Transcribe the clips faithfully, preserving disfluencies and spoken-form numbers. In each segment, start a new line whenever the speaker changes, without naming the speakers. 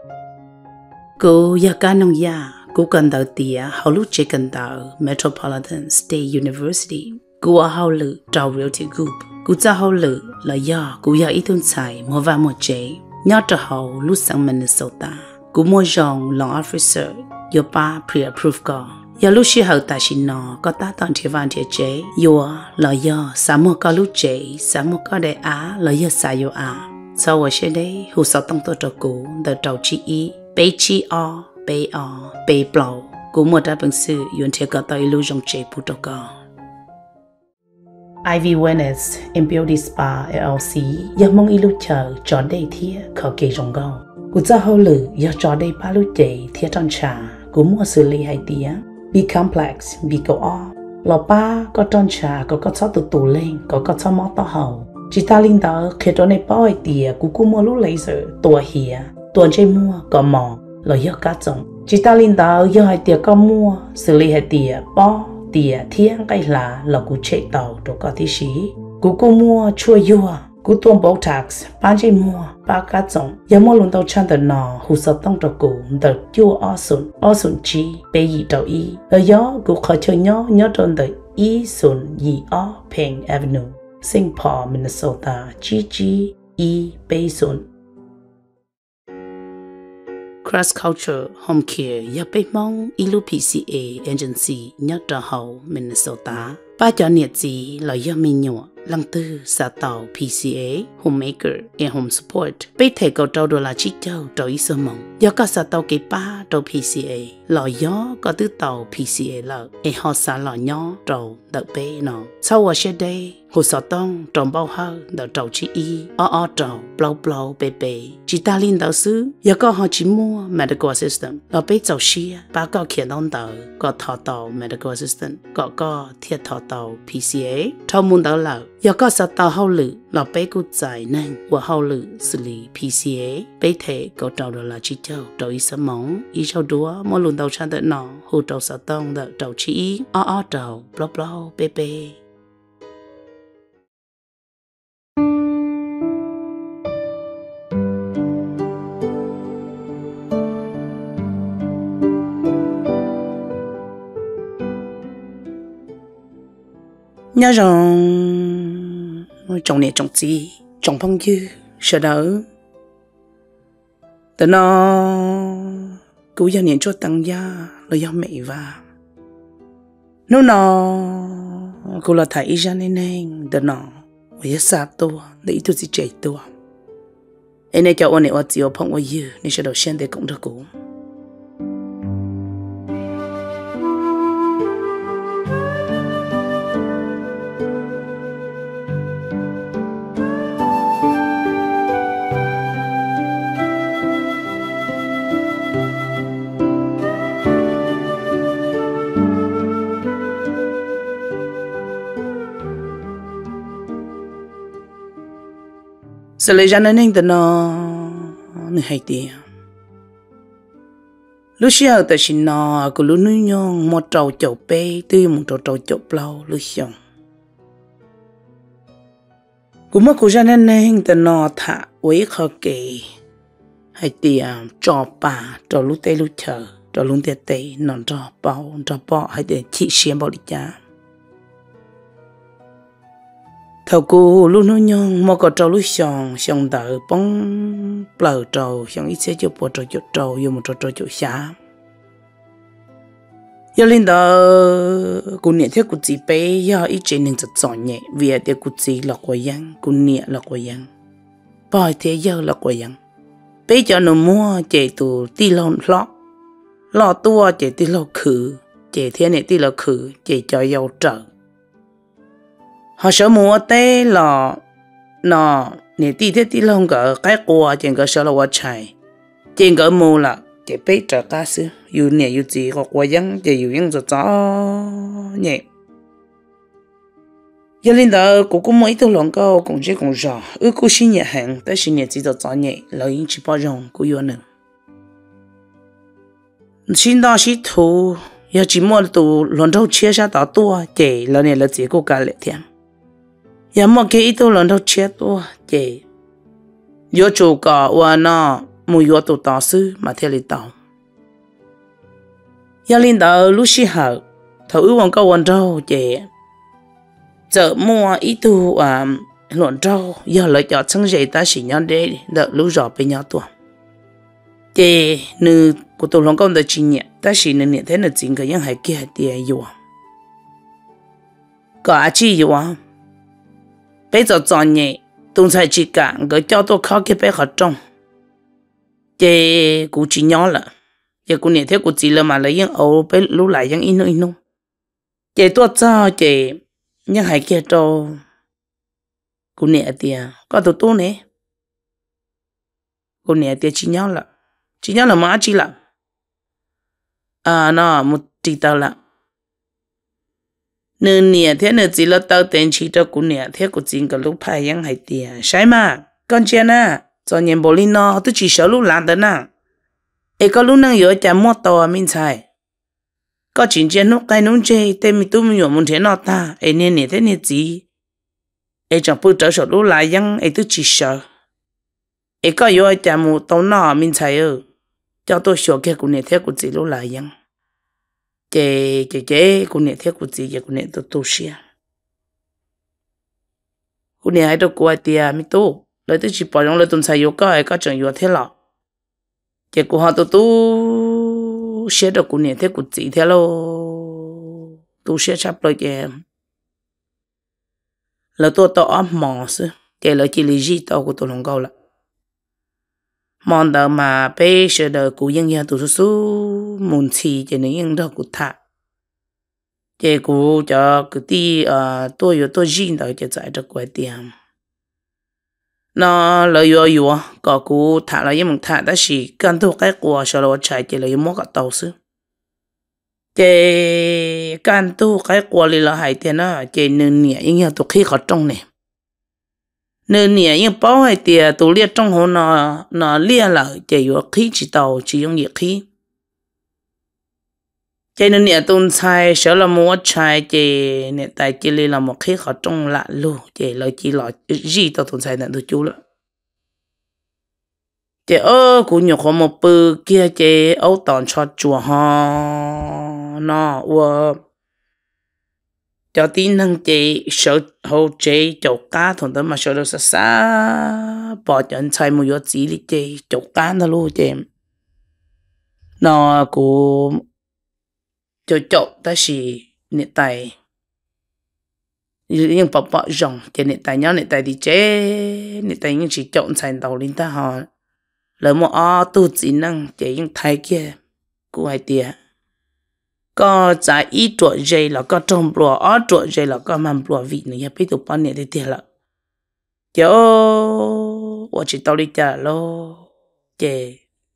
Cô ya ca nông ya, cô cần đào tía, hậu lúc chế cần đào Metropolitan State University. Cô ở hậu lự trào Realty Group. Cô ra hậu lự là ya, cô ya ít thun xài mua vào một chế. Nhớ trở hậu lúc sang Minnesota. Cô mua dòng long officer, yo ba pre-approved có. Ya lúc xí hậu ta xin nó, có ta toàn thiết văn thiết chế. Yo là ya, xa mua có lúc chế, xa mua có đại á, là ya xa yo á. Sau ở xe đây, hữu sao tăng tổ cho cô, đợt trào chi ý. Bé chi o, bé o, bé blau. Cô mua ra bằng sự yon thiết có tới lưu dòng chế bút cho cô. Ivy Wellness and Beauty Spa L L C ya mong ilu chờ cho đây thia khó kê rong gao. Cô ra hậu lử ya cho đây ba lúc chế thia trong trà. Cô mua xử lý hai tía. B complex, B câu o. Lọ ba có trong trà có có cho từ tù lên, có có cho mó to hậu. Chỉ ta linh đó khi đó này bao hai tía cô cô mua lúc laser tua hìa. Tuần chơi mua có mỏ là do cá trồng chỉ ta linh đạo do hai tiệt có mua xử lý hai tiệt bao tiệt thiên cái là là cú chạy tàu đồ có tí xí cú cô mua chua yua cú tuần bảo tax bán chơi mua ba cá trồng giờ mua luôn tàu chăn tờ nọ hú sợ tông trò cú tờ chua ở sụn ở sụn chi bé gì tàu y ở gió cú khỏi chơi nhó nhó trong tờ y sụn y ở Penn Avenue Saint Paul Minnesota G G y bé sụn Cross Culture Home Care ya bé mong ilu P C A agency nhất trà hậu Minnesota. Ba cho nhiệt gì là ya mình nhỏ lăng tư xã tàu P C A Homemaker and Home Support. Bé thể cầu trâu đồ là chi châu trâu ý sơ mong. Ya cả xã tàu cái ba trâu P C A là ya có tư tàu P C A là e họ xã là nhỏ trâu đợt bé nó. Sau ở xe đây hồ sở tông trồng bao hơn đợt trâu chi y ở ở trâu blau blau bê bê chỉ ta linh đạo sư ya có họ chỉ mua medical assistant là bé trâu xia ba có kia đông tàu có thọ tàu medical assistant có có thiệt thọ tàu P C A thâu muốn tàu là ya có xã tàu hậu lự là bé cút giải nên của hậu lự xử lý P C A bé thể có trâu đồ là chi châu trâu ý sớm mỏng ý châu đúa mỗi lần tàu chăn đợt nọ hồ trâu sở tông đợt trâu chi y ở ở trâu blau blau bê bê nhớ rằng trồng nè trồng gì trồng phong dư sợ đỡ từ nó cứ gia niệm cho tăng gia là do mẹ và nó nó cô là thầy ra nên nên từ nó với xa tua để tôi chỉ chạy tua anh ấy cho anh ấy ở chiều phong ở dư nên sẽ đầu sen để cũng được cũng sẽ lấy ra nên từ nó nó hay đi lúc xưa ta xin nó cứ lúc nuôi nhon một trâu chậu bé tươi một trâu trâu chậu blau lúc xưa cũng mất cứ ra nên nên từ nó thả với khó kể hay đi cho bà cho lúc tây lúc chờ cho lúc tây tây nó cho bao cho bao hay để chị xem bao đi cha thầu cô lúc nó nhon mà có trâu lúc xong xong đợi bóng bờ trâu xong ít sẽ chụp bộ trâu chụp trâu vô một trâu trâu chụp xa giờ lên đó cô nhẹ theo cô chỉ bé giờ ít chuyện nên rất chọn nhẹ vì ở đây cô chỉ là quay yang cô nhẹ là quay yang bao thế giờ là quay yang bé cho nó mua chạy từ ti lon lọ lọ tua chạy ti lọ khử chạy thế này ti lọ khử chạy cho giàu trở họ sợ mua té là nó nè tí thế tí lông cái cái qua trên cái sợ là quá chạy trên cái mua là cái bé trở cá sư yêu nè yêu gì có qua dân chỉ yêu dân cho chó nhẹ giờ lên đó cũng có mấy thứ lòng cao cũng chỉ cũng rõ ư cũng xin nhẹ hàng tới xin nhẹ chỉ cho chó nhẹ lời chỉ bao rong cũng yêu nữa xin đó xin thu giờ chỉ mua tụ lần đầu chia ra đó tua chỉ lần này là chỉ có cả lệ thiam giờ mà cái ít lần đầu chia tua chỉ giờ chủ cả và nó mùi yo tụ tỏ sư mà theo lý tàu gia linh tàu lúc xí hở thầu ưu vòng câu quần trâu chè chợ mua ít tu à luận trâu giờ lợi cho chân dậy ta chỉ nhau để đợi lúc rõ bên nhau tuồng chè nữ của tụ lòng công đời chỉ nhẹ ta chỉ nữ nhẹ thế nữ chính cái những hay kia tiền yêu có ai chỉ yêu bây giờ chọn nhẹ tung sai chỉ cả cái cho tôi khó cái bé khó trong chè cụ chỉ nhỏ là chè cụ nhẹ thế cụ chỉ là mà lấy những ấu bé lúc lại những inu inu chè tôi cho chè những hay kia cho cụ nhẹ tiền có tụi tôi nè cụ nhẹ tiền chỉ nhỏ là chỉ nhỏ là mà chỉ là à nó một chỉ tao là nửa nhẹ thế nửa chỉ là tao tiền chỉ cho cụ nhẹ thế cụ chỉ cái lúc phải những hay tiền sai mà con chuyện à cho nhân bồ linh nó tôi chỉ sợ lúc làm đó nè ấy có lúc năng yếu chả mua tàu mình xài có chuyện chuyện lúc cái nông chơi tên mình tôi mình muốn thế nào ta ấy nên nè thế nè gì ấy chẳng bự trở sợ lúc lại những ấy tôi chỉ sợ ấy có yếu chả mua tàu nó mình xài ơ cho tôi sợ cái cụ nè thế cụ chỉ lúc lại những chế chế chế cụ nè thế cụ chỉ cái cụ nè tôi tôi xia cụ nè hay đâu qua tiền mình tôi lời tôi chỉ bảo rằng lời tuần sai yếu cái cái chuyện yếu thế là chỉ của họ tôi tu sẽ được của nhà thế của chị thế lo tu sẽ sắp rồi kìa là tôi tao mò sư chỉ là chỉ lý gì tao của tôi lòng câu là mòn đầu mà bây giờ đời của dân nhà tôi số muốn chi chỉ nên dân đó của thà chỉ của cho cái tí ờ tôi yếu tôi riêng đó chỉ giải được quay tiền nó lợi dụng yếu có cú thả là những thả đã chỉ cần thu cái của sau đó chạy chỉ là những món cái tàu sư chỉ cần thu cái của li là hai tiền đó chỉ nương nhẹ những nhà tụ khi khó trong này nương nhẹ những bao hai tiền tụ liệt trong hồ nó nó liệt là chỉ yếu khí chỉ tàu chỉ dùng nhiệt khí chỉ nương nhẹ tuần sai sau là mua chạy chỉ nhẹ tại chỉ li là một khí khó trong lạ luôn chỉ là chỉ là gì tao tuần sai nhận được chú了chỉ ơ cũng nhiều khó một bự kia chỉ ấu tòn cho chùa ha nó và cho tin năng chỉ sợ hậu chỉ chậu cá thằng đó mà sợ được xa bỏ chân chạy một giờ chỉ đi chỉ chậu cá đó luôn chỉ nó cũng cho chậu ta chỉ nệ tài nhưng bỏ bỏ rồng chỉ nệ tài nhau nệ tài đi chế nệ tài nhưng chỉ chậu thành đầu lên ta họ lỡ một o tu chỉ năng chỉ những thái kia của hai tia có giá ít tuổi dây là có trong bùa ở tuổi dây là có mầm bùa vị nữa biết tụi bao nhiêu thì tiền là kiểu tôi chỉ tao đi trả lo chế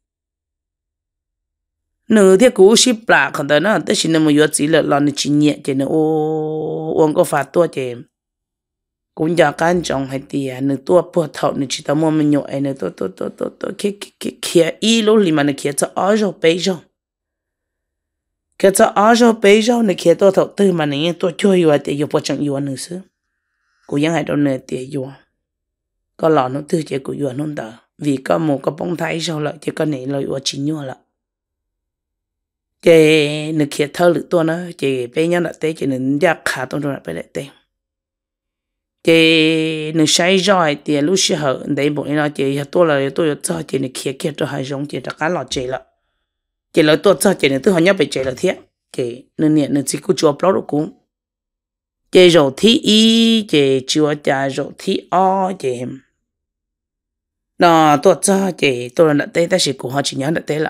nửa thế cũ ship bạc còn đó nó tới xin nó mới chỉ là lo nó chỉ nhẹ chế nó ô uống có phạt tua chế cũng giờ can trọng hay tiền nửa tua bùa thầu nửa chỉ tao mua mình nhội nửa tua tua tua tua tua kia kia kia ý lúc li mà nửa kia cho ở rồi bây giờ kia cho ở rồi bây giờ nửa kia tua thầu tư mà nửa tua chơi rồi thì yêu bùa chẳng yêu nửa xứ cũngยัง hay đâu nửa tiền yêu có lọ nó tư chế của yêu nó đỡ vì có một cái bông thái sau lại chỉ có nửa lời yêu chỉ nhau lại chế nửa kia thơ lự tua nó chế bây giờ đã té chế nửa giáp khá tôi rồi bây lại té chế nửa say rồi thì lúc xưa hở đấy bộ nó chế tôi là tôi cho chế nửa kia kia cho hai giống chế đã cá lọt chế là chế là tôi cho chế nửa tôi hỏi nhau bị chế là thế chế nửa nhẹ nửa chỉ có chùa bao độ cũng chế rồi thi y chế chùa trà rồi thi o chế nó tôi cho chế tôi là đã té ta chỉ của họ chỉ nhớ đã té là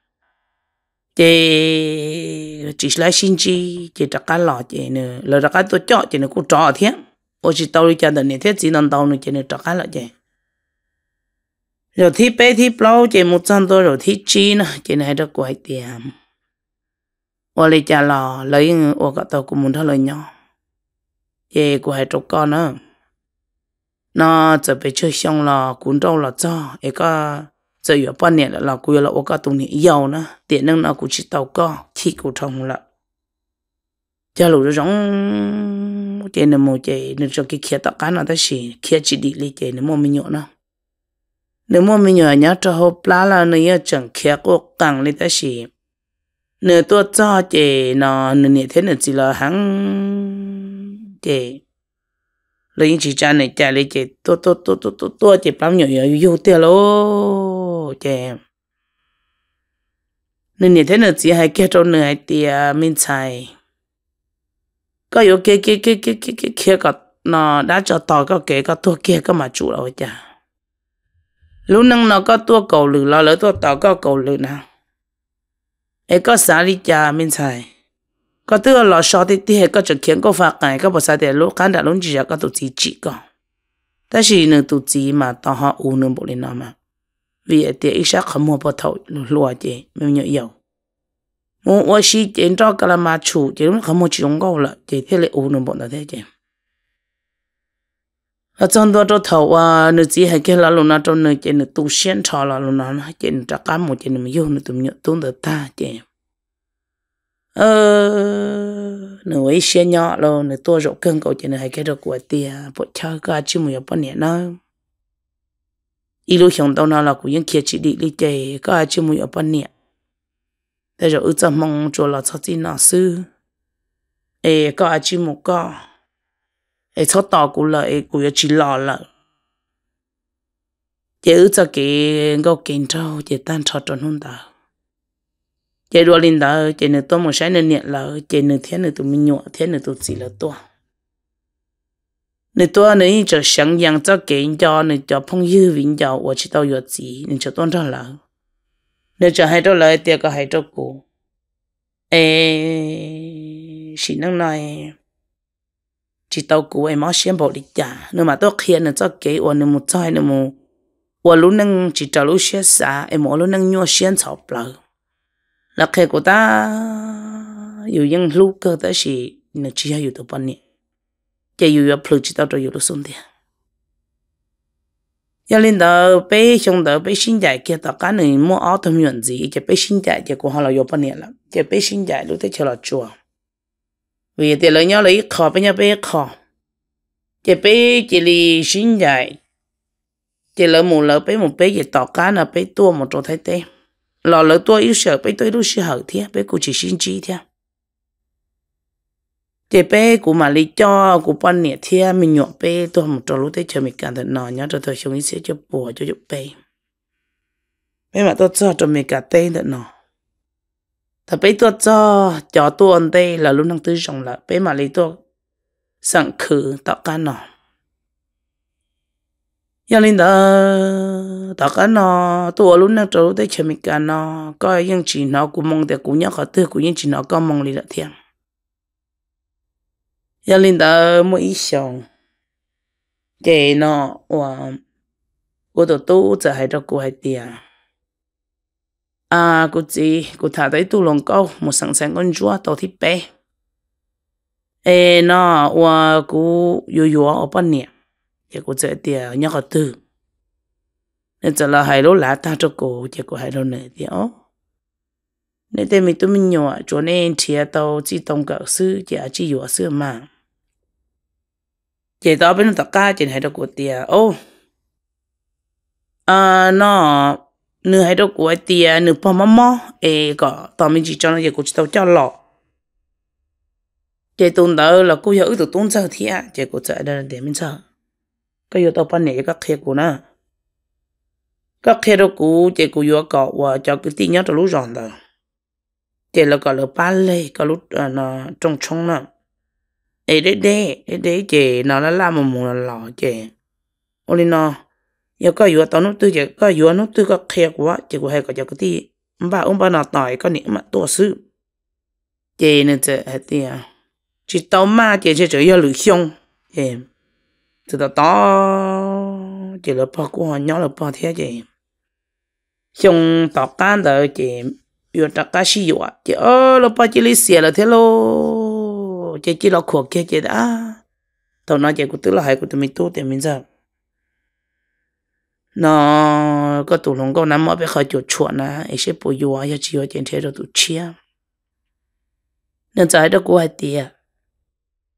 chế chỉ là xin chi chế đã cá lọt chế nữa là đã cá tôi cho chế nữa cũng trò thế tôi chỉ tao đi cho đợt này thế chỉ nằm tao nữa chế nữa đã cá lọt chế rồi thi bé thi bao chế một trăm tôi rồi thi chi nữa chế này được quay tiền tôi lấy trả lò lấy tôi cả tao cũng muốn thao lời nhau chế của hai chục con nữa nóจะไปช่วยช่องเราคุณเราเราจ้าเอกก็จะอยู่ป้านเนี่ยเราคุยเราโอกาสตรงนี้ยาวนะเดี๋ยวนึงเรากูชิดเตาก็ที่กูทำละจะรู้ร้องเจนโมเจนจะกิเขียตะการน่ะแต่สิเขียจิดีเลยเจนโมไม่หยนะ nếu mà mình nhớ nhớ cho hộp lá là nếu chẳng kia có càng lên ta xí nếu tôi cho chị nó nếu thế nào chỉ là hắn chị lấy chỉ cha này cha lấy chị tôi tôi tôi tôi tôi tôi chị bao nhiêu nhiều yêu tiền lố chị nếu thế nào chỉ hay kia cho nữa hay tiền mình xài có yêu kia kia kia kia kia kia kia cái nó đã cho tao cái cái cái tua kia cái mà chủ rồi chả lúc nãy nó có tua cầu lử lo lỡ tua tao có cầu lử nào ấy có sao đi chả mình xài có thứ là sao thì thì có chuyện khiến có phát cái có bao giờ để lúc khán giả lúc chỉ có tụi chỉ chỉ có,但是呢tụi chỉ mà tao họ u nữa bộ lên nó mà, vì thì ít sao không mua bao thầu lúa gì mình nhớ yêu, mua我是见着个了嘛处，就không mua chỉ够了，就thế là u nữa bộ nó thế chứ, ở trong đó cho thầu à nữ chỉ hay cái là lúc nào trong nữ chỉ nữ tu sen trò là lúc nào chỉ nữ chắc cám một chỉ nữ yêu nữ tụi nhớ tụi được ta chứ. Ờ nữ ấy xe nhỏ rồi nữ tua rộng cân cậu chỉ nữ hay cái đó của tia bộ chơi cả chứ mày bao nhiêu nó ít lúc hiện đâu nào là của những kia chỉ đi đi chơi cả chứ mày bao nhiêu thế rồi ước trăm mong cho là sao chỉ nào sư ê cả chứ một cả ê sao tao cũng là ê cũng chỉ lo là chỉ ước cho cái góc kiến trâu chỉ tan trò tròn hôn ta chị đua linh đó chị nữa tôi một sai nữa nhẹ là chị nữa thế nữa tụi mình nhọ thế nữa tụi chỉ là tôi nữa tôi nữa cho sáng yang cho kiện cho nữa cho phong dư vĩnh cho tôi chỉ tao được gì nữa cho tôi ra là nữa cho hai đứa lại tiệc có hai đứa cô ê chỉ năng này chỉ tao cô em mới xem bộ đi trả nữa mà tôi kia nữa cho cái tôi nữa một trái nữa một tôi lúc năng chỉ cho lúc xem sa em mỗi lúc năng nhọ xem chọc lại là khi của taอยู่ยังลูกก็แต่สินึกชี้อยู่ตัวปนเนี่ยจะอยู่กับพลุจิตตัวอยู่ตัวสุนเดีย要领导被兄弟被新家给到干呢莫熬他们院子就被新家结果好了有半年了就被新家都得去了做为的人要来一考被人被考就被这里新家就了木了被木被也到干了被多木做太对lò lỡ tôi yêu sợ bé tôi lúc xưa hở thế bé cũng chỉ xin chi thế thì bé cũng mà lý cho cũng quan niệm thế mình nhọ bé tôi một trò lúc đấy chờ mình cảm thấy nọ nhớ cho tôi xuống sẽ cho bùa cho giúp bé bé mà tôi cho cho mình cả tên được nọ thật bé tôi cho cho tôi ăn đây là lúc năng tư rộng là bé mà lý tôi sẵn khử tạo cả nọ gia đình đó tất cả nó tôi lúc nào tôi thấy chơi mình cả nó có những chuyện nó cũng mong để cũng nhớ có thứ cũng những chuyện nó có mong đi là thiệt gia đình đó mỗi ít xong cái nó và cô tôi tuจะให้เรากูให้เตียà cô chị cô thả tới tu lòng câu một sẵn sàng con chúa tàu thiết bé ê nó và cô yêu yêu ở bên nè giờ cô sẽ tiền nhớ có từ nên giờ là hai lỗ lá ta cho cô giờ cô hai lỗ này thì ó nên tên mình tụi mình nhỏ cho nên chia tàu chỉ tông cả sư giờ chỉ yếu sư mà giờ tao bên tất cả chỉ hai đứa cô tiền ô à nó nửa hai đứa cô tiền nửa bao mắm mó ê có tao mình chỉ cho nó giờ cô chỉ tao cho lọ giờ tuần đó là cô hiểu từ tuần sau thì à giờ cô sẽ đây là để mình sao cái yếu tố ban này các khía của nó các khía đó của chị của yếu cọ và cho cái tin nhắn cho lúc rồi đó chị là gọi là ban lê cái lúc nó trong trong nó ấy đấy đấy đấy chị nó là làm một mùa lò chị ôi nó yếu cái yếu tố nó tư chị cái yếu nó tư các khía của chị của hay có cho cái tin ba ông ba nó tỏi có niệm mà tổ sư chị nên chị hay tiền chỉ tao mà chị chỉ chỉ yếu lười xong chị từ đó đó chỉ là bao của họ nhỏ là bao thế chị xong tao can đó chị yêu tất cả sử dụng chị ơ là bao chỉ lấy xe là thế lo chị chỉ là khổ kia chị đã tao nói chị cũng tức là hay của tụi mình tu thì mình giờ nó có tụi lòng có nắm ở bên khỏi chuột chuột nè ấy sẽ bồi dưỡng cho chị ở trên thế rồi tụi chia nên trái đó của hai tia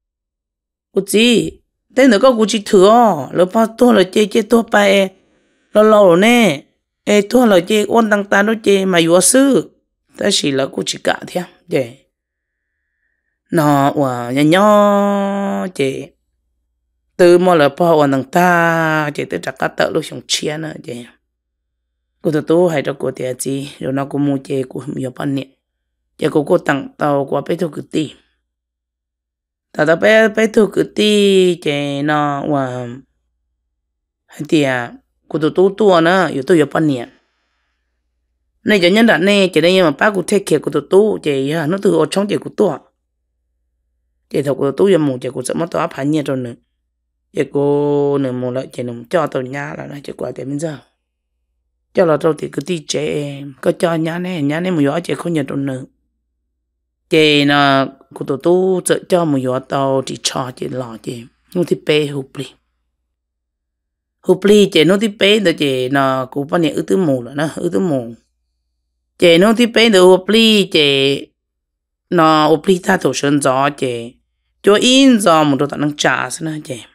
của chị tên nó có cụ chỉ thừa rồi bao tôi là chơi chơi tôi bay lâu lâu nè ê thua là chị ôn tăng ta nó chị mà yếu sư ta chỉ là cô chỉ cả thế để nó và nhỏ nhỏ chị từ mà là bao ôn tăng ta chị tới chắc cả tự lúc xong chia nữa chị cô tụi tôi hay cho cô tiền gì rồi nó cũng mua chị cũng nhiều bao nhiêu chị cô cô tặng tàu qua bé thôi cứ ti tao tao bé bé thôi cứ ti chị nó và hay tiệt cô tụi tôi tua nữa yếu tôi nhiều bao nhiêu này cho nhân đặt này chỉ đây mà bác cũng take care của tụi tôi chị à nó từ ở trong chị của tôi chị thật của tôi giờ mù chị cũng sợ mất tao phải nhiều rồi nữa chị cô nửa mù lại chị nửa cho tao nhà là nó chị qua tiền bây giờ cho là tao thì cứ đi chị có cho nhà này nhà này một gió chị không nhận được nữa chị là của tụi tôi sợ cho một gió tao chỉ cho chị lò chị nó thì bé hụp đi hụp đi chị nó thì bé rồi chị là cũng bao nhiêu ứ tứ mù rồi nó ứ tứ mù chị nó thì bé được hộp ly chị nó hộp ly ta tổ sơn gió chị cho in gió một đồ tặng năng trả xem nào chị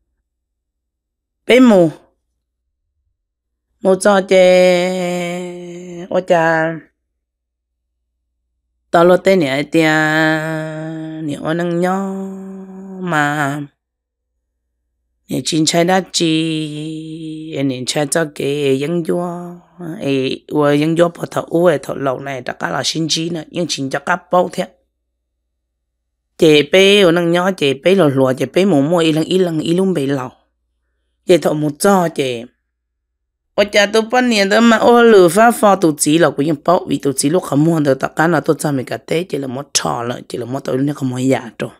bé mù một gió chị ôi cha tao lo tên này tia nhiều anh năng nhỏ mà nhiều chín trái đá chi anh nhìn trái cho cái dân vua ấy và dân vua bỏ thầu uế thầu lầu này tất cả là sinh chi nữa nhưng chính cho các bao thế chị bé ở năng nhỏ chị bé lò lò chị bé mồm môi lần lần lần luôn bị lầu chị thầu một cho chị ở nhà tôi bắt niệm đó mà ở lửa phá phá tụt chỉ là cũng những bao vì tụt chỉ lúc không mua được tất cả là tôi cho mình cả té chỉ là một trò là chỉ là một tôi nó không mua giả rồi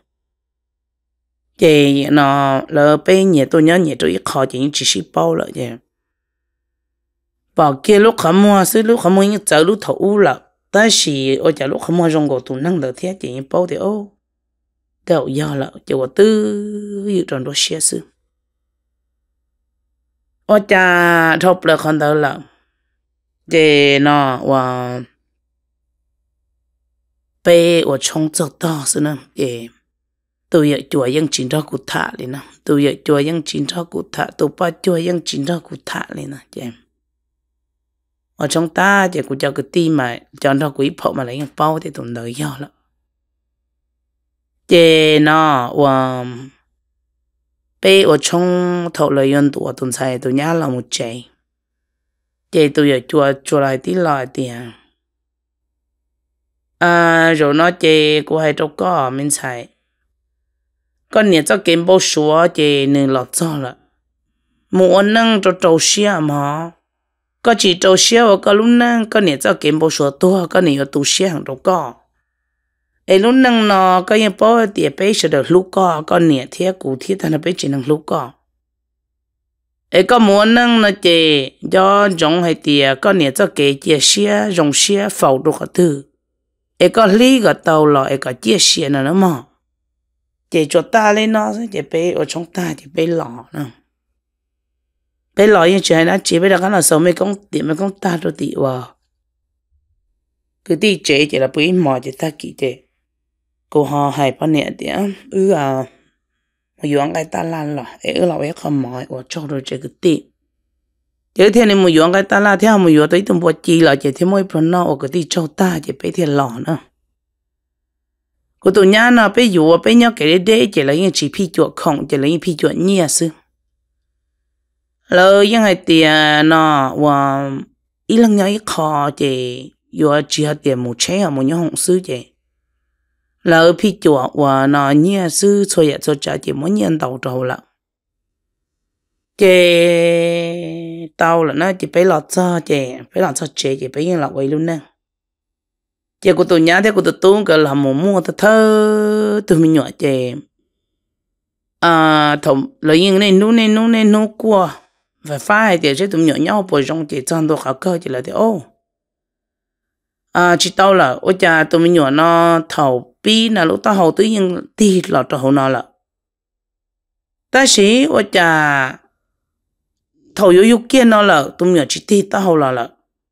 chị nó là bé nhẹ tôi nhớ nhẹ tôi khó chỉ chỉ ship bao lại chị bảo kia lúc không mua xứ lúc không mua những giờ lúc thấu là ta chỉ ở nhà lúc không mua trong cổ tủ năng được thế chỉ những bao thì ô đậu do là chỉ có tư dự tròn đồ xe xứ ở nhà thọc là con tao là chị nó và bé ở trong chỗ đó xứ nè chị tôi giờ chùa dân chính ra cụ thả lên nè tôi giờ chùa dân chính ra cụ thả tôi ba chùa dân chính ra cụ thả lên nè chị ở trong ta chị cũng cho cái tim mà cho nó quý phổ mà lấy cái bao thì tụi đời do lắm chị nó và bé ở trong thầu lợi nhuận tụi tụi sai tụi nhá là một chị chị tôi giờ chùa chùa lại tí lại tiền à rồi nó chị cũng hay cho có mình xài con nhà cho kiếm bao số chị nên lọt cho là muốn năng cho trâu xia mà có chỉ trâu xia và có lúc năng con nhà cho kiếm bao số to con nhà tu xia hàng đâu có ấy lúc năng nó có những bao tiền bé sẽ được lúc có con nhà thiết cụ thiết thành bé chỉ năng lúc có ấy có muốn năng là chị do giống hay tiền con nhà cho cái chia xia giống xia phẩu đồ cả thứ ấy có lý cái tàu là ấy có chia xia nữa mà chị cho ta lên nó chị bé ở trong ta chị bé lọ nữa bé lọ như chuyện đó chị bé đã có là sao mấy con tiệm mấy con ta rồi tị vào cứ đi chế chị là bé mò chị ta kỹ chị cô họ hay bao nhiêu tiền ư à mà dưỡng cái ta lan là ư là bé không mò ở trong rồi chị cứ tị chứ thế này mà dưỡng cái ta lan theo mà dưỡng tới tụi bố chị là chị thêm mỗi phần nó ở cái đi châu ta chị bé thì lọ nữa cô tụi nhà nó bây giờ bây giờ cái đấy chỉ là những chỉ phi chuột không chỉ là những phi chuột nhẹ sư rồi những cái tiền nó và ít lần nhau ít khó chỉ vừa chỉ là tiền một chế ở một nhóm hồng sư chỉ là phi chuột và nó nhẹ sư cho vậy cho trả chỉ muốn nhận đầu đầu là chỉ tàu là nó chỉ phải lọt cho chỉ phải lọt cho chỉ chỉ phải nhận là vậy luôn nè chị của tôi nhớ thế của tôi tôi cái là một mua thật thơ từ mình nhỏ chị à thầm lấy những này nô này nô này nô qua phải phải thì chứ tụi nhỏ nhau bồi trong chị chọn đồ khảo cơ chỉ là thế ô à chị tao là ôi cha tụi mình nhỏ nó thầu pi là lúc tao hầu tự nhiên thì là tao hầu nó là ta sĩ ôi cha thầu yếu yếu kia nó là tụi nhỏ chỉ thì tao hầu là là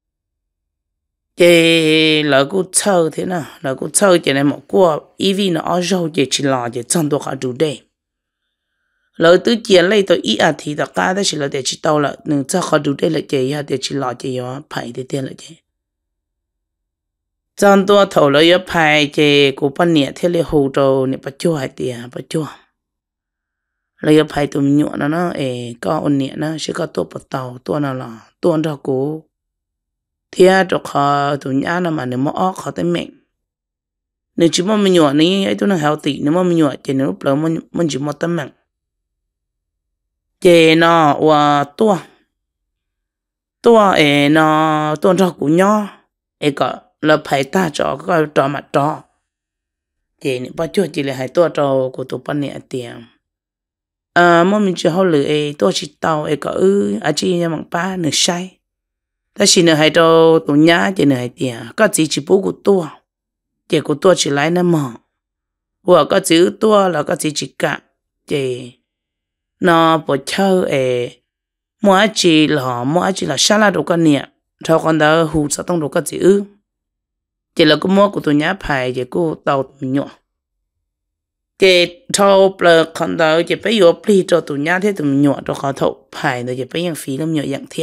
chị là cô chơi thế nào là cô chơi chị này một qua e vê nó ở đâu chị chỉ là chị chọn đồ khá đủ đây lỡ tứ chiến lấy tôi ý à thì tất cả đó chỉ là để chỉ tao là nương cho họ đủ đây là chị ha để chỉ lo chị yo phải để tiền là chị trong tua thầu lấy yo phải chị của bạn nhẹ thế là hồ đồ nè bắt chua hay tiền bắt chua lấy yo phải tụi nhọ nó nó ê có ôn nhẹ nó sẽ có tua bắt tàu tua nào là tua đó của thế cho họ tụi nhá nó mà nếu mà óc họ tới mệnh nếu chỉ mà mình nhọ này ấy tụi nó healthy nếu mà mình nhọ thì nếu lúc mình mình chỉ một tấm mạng chị nó và tua tua ấy nó tua cho của nhau ấy có là phải ta cho có cho mặt cho chị này bao nhiêu chị là hay tua cho của tụi bạn này tiền à mà mình chỉ học lười ấy tua chỉ tàu ấy có ư à chị nhà bằng ba nửa sai ta chỉ nửa hay cho tụi nhá chị nửa hay tiền có chỉ chỉ bố của tua chị của tua chỉ lấy nó mỏ hoặc có chữ tua là có chỉ chỉ cả chị nó bỏ chơi ấy mỗi chỉ là mỗi chỉ là salad đồ con nè cho con đó hủ sao tông đồ cái gì ư chỉ là cái mua của tôi nhá phải chỉ cô tàu nhỏ chỉ cho bờ con đó chỉ phải vô pli cho tôi nhá thế tôi nhỏ cho họ thầu phải rồi chỉ phải yang phí lắm nhỏ dạng thế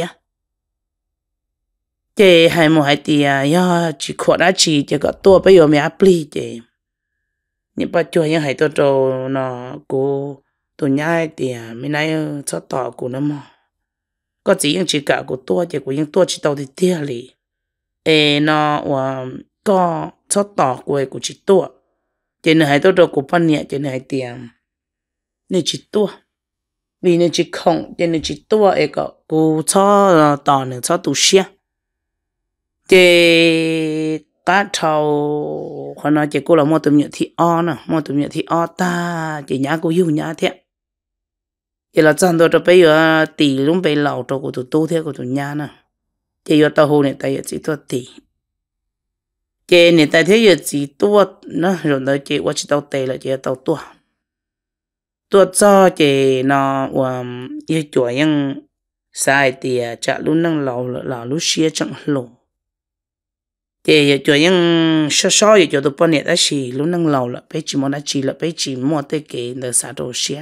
chỉ hai một hai tỷ à ya chỉ khó đã chỉ chỉ có tua phải vô mẹ pli chỉ nhưng mà cho yang hai tôi cho nó cô tôi nhá thì mình nay cho tỏ của nó mà có chỉ những chỉ cả của tôi chỉ của những tôi chỉ tàu thì tiếc lì ê nó và có cho tỏ của của chỉ tôi chỉ là hai tôi đâu của phân nhẹ chỉ là hai tiền nên chỉ tôi vì nên chỉ không chỉ là chỉ tôi ấy có của cho tỏ nữa cho tụ xe chỉ cá thầu họ nói chỉ cô là mua tụi nhựa thì o nè mua tụi nhựa thì o ta chỉ nhá cô yêu nhá thế chỉ là chân tôi cho bây giờ tỷ lúc bây lâu cho của tụi tôi thế của tụi nhà nè chỉ giờ tao hồ này tại giờ chỉ tôi tỷ chỉ này tại thế giờ chỉ tôi nó rồi đó chỉ qua chỉ tao tệ là chỉ tao tôi tôi cho chỉ nó và yêu chuột những sai thì chả lúc năng lâu là lúc xưa chẳng lâu chỉ giờ chuột những sơ sơ giờ chuột tụi bọn này đã chỉ lúc năng lâu là bây chỉ muốn đã chỉ là bây chỉ mua tới cái đời xã đồ xưa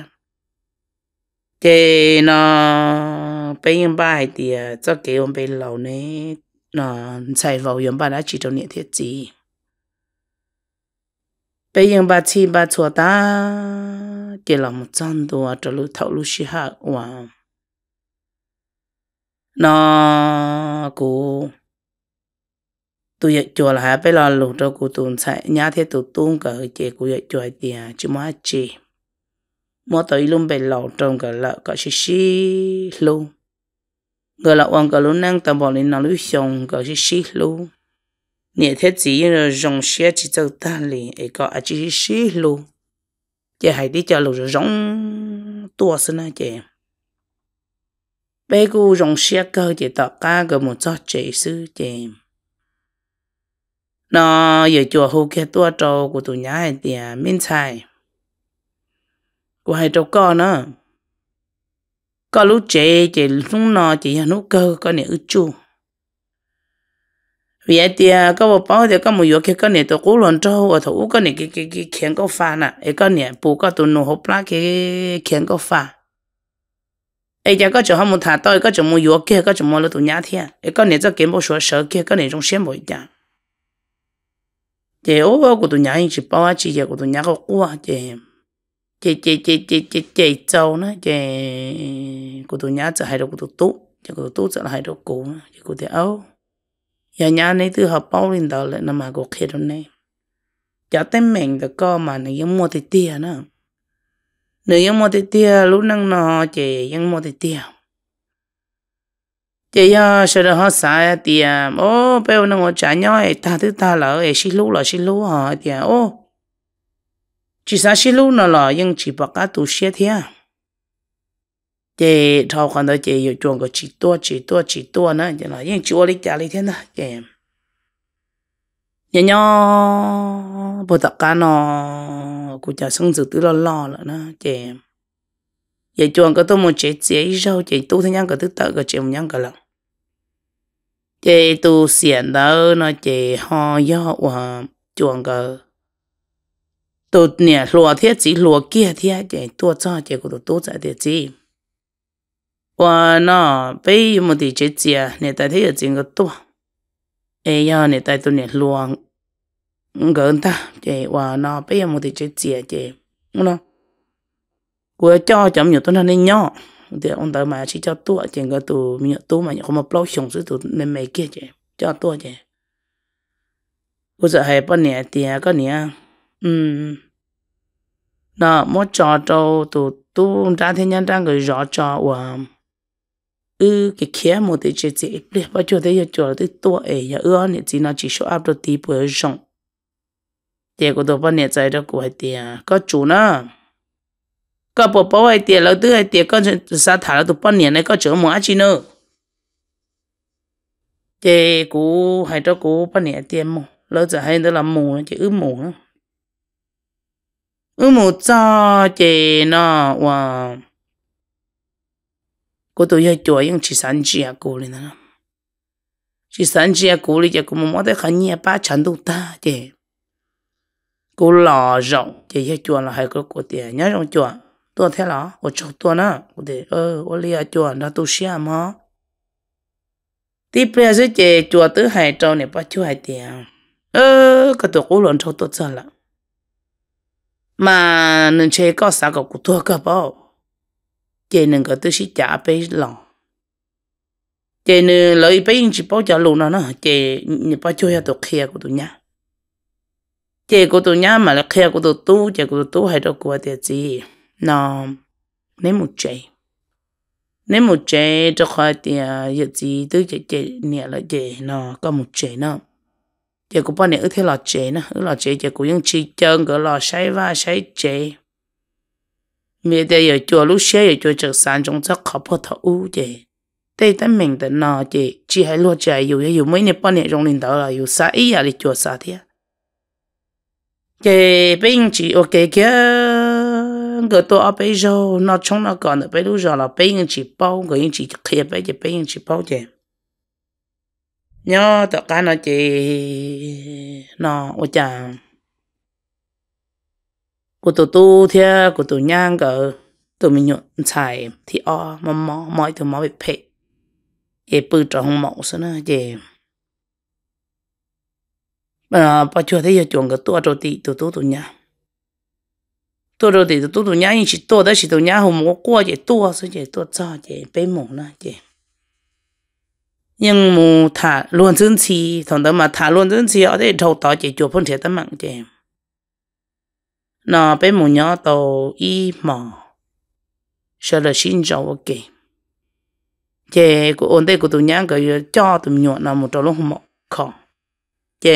thì nó bây giờ ba thì cho cái ông bây lâu này nó xài vào yếm ba đã chỉ trong niệm thiết gì bây giờ ba chi ba chùa ta chỉ là một trăm đô cho lúc thầu lúc xí hạ và nó cũng tôi dạy chùa là hai bây giờ lúc cho cụ tụi xài nhà thiết tụi tung cả chị cụ dạy chùa thì chỉ mua chị mua tới luôn bây lâu trong cả là có xí xí luôn người là ông cả luôn năng tầm bảo lên nó lúc xong có xí xí luôn nhẹ thế chỉ là rong xe chỉ cho ta liền ấy có à chỉ xí luôn chị hãy đi cho lúc rong tua xin à chị bé cô rong xe cơ chị tạo ca cái một cho chị sư chị nó giờ chùa hô kia tua trâu của tụi nhà thì minh xài của hai trâu con nữa có lúc chị chị lúc nó chị lúc cơ có nè ư chu vì vậy thì có một bao thì có một việc cái nè tôi cố luôn trâu ở thủ có nè cái cái cái khen có pha nè cái con nè bù có tụi nó hộp lá cái khen có pha ấy giờ có chỗ họ muốn thả tôi có chỗ một việc kia có chỗ một là tụi nhà thiệt cái con nè cho kiếm một số sở kia có nè trong xem mỗi nhà chị ô của tụi nhà chỉ bao chỉ giờ của tụi nhà có qua chị chị chị chị chị chị chị châu nữa chị của tụi nhà sẽ hay được của tụi tú chị của tụi tú sẽ hay được của chị của tụi áo giờ nhà này từ học bao lên đầu lại nằm mà có khi đó này giờ tên mình được co mà này giống mua thì tiền nữa nếu giống mua thì tiền lúc năng nọ chị giống mua thì tiền chị giờ sau đó họ xài tiền ô bây giờ nó trả nhau ta thứ ta là ở xí lú là xí lú hả tiền ô chỉ sao xí lú nó là nhưng chỉ bạc cá tủ xe thế chị thâu còn đó chị chọn cái chỉ tua chỉ tua chỉ tua nữa chị là nhưng chúa lấy trả lấy thế nào chị nhà nhau bộ tất cả nó cũng chả sống sự tự lo lo là nó chị vậy chọn cái tôi một chị chị rau chị tu thế nhang cái thứ tự cái chị một nhang cái lòng chị tu xiển đó nó chị ho do và chọn cái tụt nè lúa thiết chỉ lúa kia thiết để tua cho để của tụt tua tại để gì và nó bây một tí chết chia nè tại thế ở trên cái tua ấy giờ nè tại tụi nè lúa gần ta để và nó bây giờ một tí chết chia để nó của cho chậm nhiều tôi nên nhỏ thì ông ta mà chỉ cho tua trên cái tụ mình tua mà không mà bao xong rồi tụi nên mấy kia chứ cho tua chứ bây giờ hay bao nhiêu tiền cái này um nó mỗi cho cho tụ tụ ra thiên nhân đang người rõ cho và ừ cái kia một tí chết chết bây giờ cho thấy cho tới tua ấy giờ ưa này chỉ nó chỉ show up được tí bữa rong tiền của tụi bao nhiêu trái đó của tiền có chủ nữa có bộ bảo ai tiền lâu tư ai tiền có sao thả là tụi bao nhiêu này có chỗ mua chi nữa thì cú hay cho cú bao nhiêu tiền mua lâu giờ hay đó là mua chỉ ứ mua nữa ứ mua cho thì nó và cú tụi giờ chùa những chỉ sản chia cú lên đó chỉ sản chia cú lên chỉ cú mua để khánh nhẹ ba trăm đô ta thì cú lò rộng thì giờ chùa là hay có cú tiền nhớ trong chùa tôi thế là tôi chọn tôi nữa để ơ tôi lia chùa đã tu sửa mà tiếp theo sẽ chơi chùa tới hai trâu này bắt chùa hai tiền ơ cái tôi cố luận cho tôi chơi là mà nên chơi có sao có cụ tôi cả bao chơi nên cái tôi sẽ trả bấy lòng chơi nên lợi bấy chỉ bao giờ luôn nó chơi như bắt chùa tôi kia của tôi nhá chơi của tôi nhá mà là kia của tôi tu chơi của tôi tu hai trâu của tiền gì nó nếu một chơi nếu một chơi cho khỏi thì giờ gì tôi chơi chơi nhẹ là chơi nó có một chơi nó chơi của bọn này ở thế là chơi nó ở là chơi chơi của những chi chân cái là sai va sai chơi bây giờ giờ chùa lúc xe giờ chùa trực sản trong chắc khó phật thấu chơi đây ta mình đã nó chơi chỉ hay lo chơiอยู่อยู่mấy này bọn này trong linh đạo làอยู่sai ý à đi chùa sai thế chơi bên chỉ ok kia cái tôi ở bây giờ nó trong nó còn ở bây giờ là bây giờ chỉ bao cái những chỉ kia bây giờ bây giờ chỉ bao chứ nhớ tất cả nó chỉ nó ở chàng của tôi tu theo của tôi nhang cái tôi mình nhận xài thì o mà mò mọi thứ mọi việc phê để bự trong mẫu số nó về mà bao nhiêu thế giờ chọn cái tôi rồi thì tôi tu tôi nhang tôi rồi thì tôi tôi nhá nhưng chỉ tôi đó chỉ tôi nhá hôm có qua chỉ tôi rồi chỉ tôi cho chỉ bé mổ nữa chỉ nhưng mù thả luôn chân chi thằng đó mà thả luôn chân chi ở đây thâu tao chỉ chụp phân thể tấm mạng chỉ nó bé mổ nhỏ tàu y mỏ sau đó xin cháu ok chỉ của ổn đây của tôi nhá cái cho tôi nhọn nào một trâu lúc không mỏ không chỉ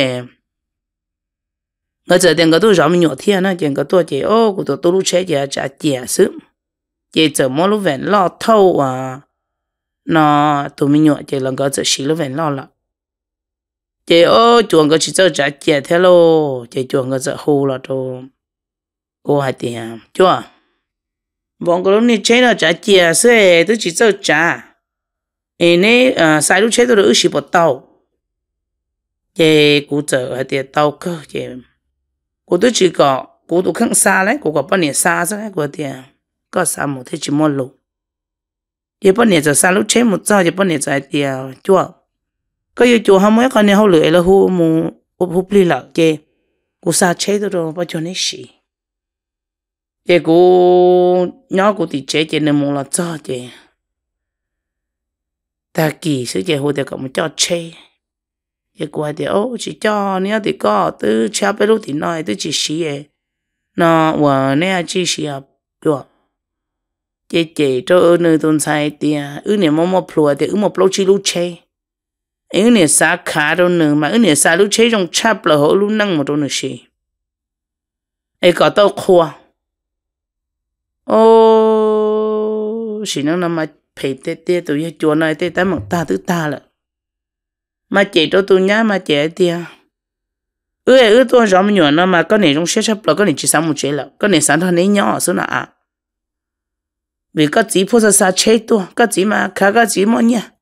ở giờ tiền cái tôi rõ mình nhọ thiên á tiền cái tôi chỉ ô của tôi tôi lúc chơi chỉ trả tiền sớm chỉ giờ mỗi lúc về lo thâu à nó tôi mình nhọ chỉ là cái giờ xí lúc về lo là chỉ ô chuồng cái chỉ giờ trả tiền thế lo chỉ chuồng cái giờ hù là tôi cô hai tiền chưa bọn cái lúc này chơi là trả tiền sẽ tôi chỉ giờ trả em này à sai lúc chơi tôi được xí bột tàu chỉ cũng giờ hai tiền tàu cơ chỉ cô tôi chỉ có cô tôi không xa đấy cô có bao nhiêu xa rồi cô thì có xa một thế chỉ một lúc chỉ bao nhiêu giờ xa lúc chơi một giờ chỉ bao nhiêu giờ thì chua có yêu chua không mấy con này hậu lưỡi là hu mu hu pli lạc chứ cô xa chơi rồi bao nhiêu này xí chứ cô nhỏ cô thì chơi chỉ nên một là cho chứ ta kỳ sự chơi hồ thì có một cho chơi cái qua thì ô chỉ cho nếu thì có từ cha bé lúc thì nói từ chỉ xí ấy nó và nè chỉ xí à được chế chế cho nơi tuần sai thì ư nè mò mò plua thì ư mò plua chỉ lúc chơi ư nè sa khá đâu nữa mà ư nè sa lúc chơi trong chắp là họ lúc năng một đâu nữa xí ấy có tao khoa ô xí nó nằm mà phải tê tê tụi giờ chuột này tê tê mặc ta thứ ta là mà chị cho tôi nhá mà chị thì ư ư tôi rõ mình nhọn nó mà có này trong xe sắp là có này chỉ sáng một chế là có này sáng thằng này nhỏ số nào à vì có chỉ phụ sa sa chế tôi có chỉ mà khá có chỉ mọi nha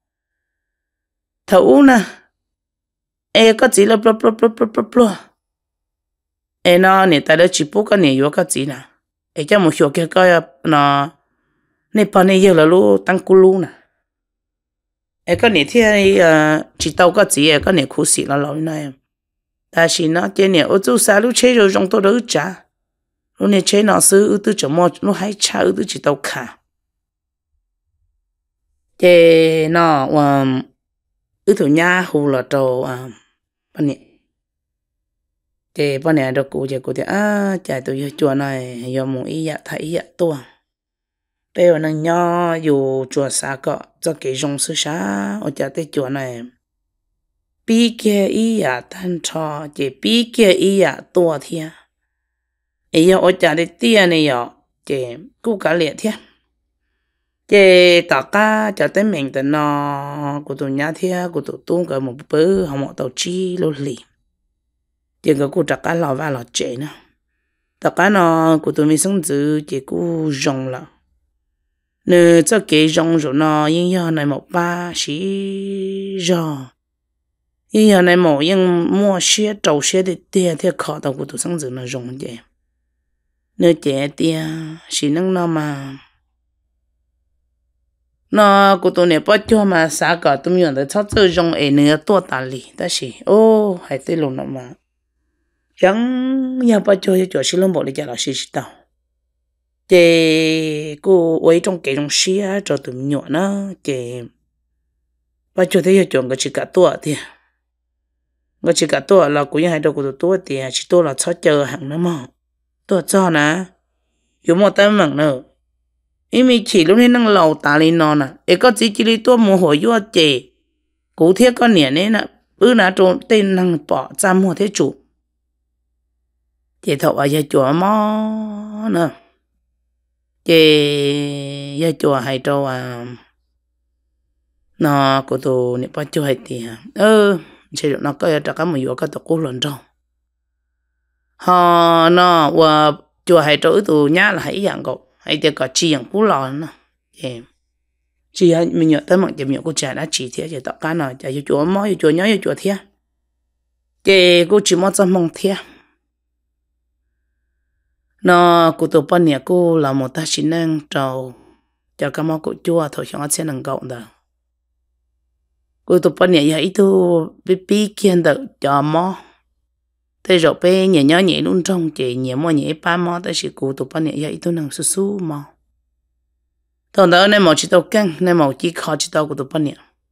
thấu nè ê có chỉ là bla bla bla bla bla bla ê nó nè tại đó chỉ bố cái nè vô cái gì nè ê cho một số cái cái nó nè bao nè giờ là lu tăng cú lu nè ê cái nè thì chỉ tao cái gì cái nè khổ xị là lâu này ta chỉ nó cái nè ở chỗ xa lu chơi rồi trong tôi đỡ trả lu nè chơi nó sư ư tư chấm mò lu hay cha ư tư chỉ tao cả cái nó ư thủ nhà hồ là trâu à bao nè cái bao nè đâu cụ chỉ cụ thì à chạy tôi chùa này giờ muốn ý dạ thấy dạ tua bây giờ nó nhỏ dù chùa xa cọ cho cái rong sư xa ở chạy tới chùa này bí kia ý dạ thanh trò chỉ bí kia ý dạ tua thia ấy giờ ở chạy tới tiền này giờ chỉ cụ cả liệt thia chỉ tất cả chạy tới mình từ nó của tụi nhà thia của tụi tung cái một bữa họ một tàu chi luôn liền chỉ có cụ tất cả lò và lò chế nữa tất cả nó của tụi mình sống giữ chỉ cụ rong là nếu cho cái rong rồi nó yên giờ này một ba xí rồi yên giờ này một yên mua xe trâu xe để tiền thì khó tao của tụi sống giữ nó rong vậy nếu trẻ tiền xí năng nó mà nó của tụi này bắt cho mà xã cả tụi mình để cho chơi rong ấy nữa tua tà lì đó xí ô hay tới luôn nó mà chẳng nhà bắt cho cho xí lông bộ để cho là xí xí tao chị cô ấy trong cái trong xí á cho tụi nhỏ nó chị bắt cho thấy chọn cái chỉ cả tua thì cái chỉ cả tua là cũng hay đâu của tụi tua thì chỉ tua là cho chờ hàng nữa mà tua cho nè dù một tay mảng nữa ý mi chỉ lúc này năng lầu ta lên nó nè ấy có chỉ chỉ đi tua mua hồi vô chị cụ thiết con nhện này nè bữa nào trộn tên năng bỏ ra mua thế chủ chị thọ ở nhà chùa mò nè chị nhà chùa hay đâu à nó của tôi nếu bắt chùa hay thì ơ chị nó có ở các mọi người có tổ quốc lần đâu họ nó và chùa hay đâu tôi nhá là hay dạng cậu hay thì có chi dạng cũ lò nữa chị mình nhớ tới mọi chuyện miệng của trẻ đã chỉ thế chị tất cả nó chị chùa mò chùa nhớ chùa thế chị cô chỉ mong cho mong thế nó cụ tổ ban nhà cô là một ta chỉ năng trâu cho các món cụ chua thôi chẳng sẽ năng gạo đâu cụ tổ ban nhà vậy tu bị bị kiên được cho mò thế rồi bé nhà nhỏ nhẹ luôn trong chị nhà mò nhẹ ba mò ta chỉ cụ tổ ban nhà vậy tu năng su su mò thằng đó này mò chỉ tao căng này mò chỉ khó chỉ tao cụ tổ ban nhà